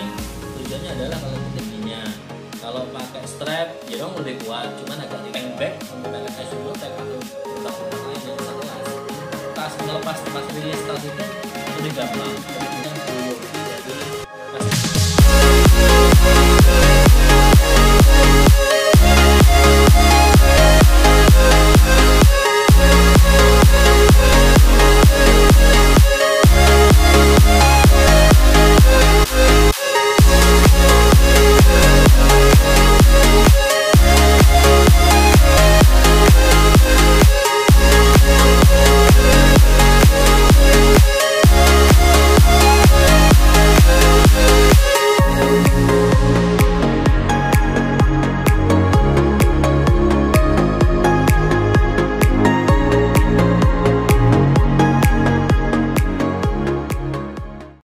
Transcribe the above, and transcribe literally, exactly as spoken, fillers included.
tujuannya adalah kalau tingginya. Kalau pakai strap ya dong lebih kuat, cuman agak ringan back menggunakan isomotek atau produk-produk lain yang bisa kelas. Tas melepas pas rilis tas itu lebih gampang.